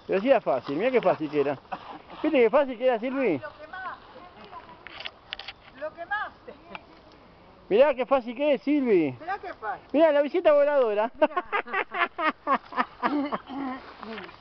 Pero sí era fácil, mirá qué fácil que era. ¿Viste qué fácil que era, Silvi? Lo quemaste. Lo quemaste. Mirá qué fácil que es, Silvi. Mirá qué fácil. Mirá la visita voladora. Mirá.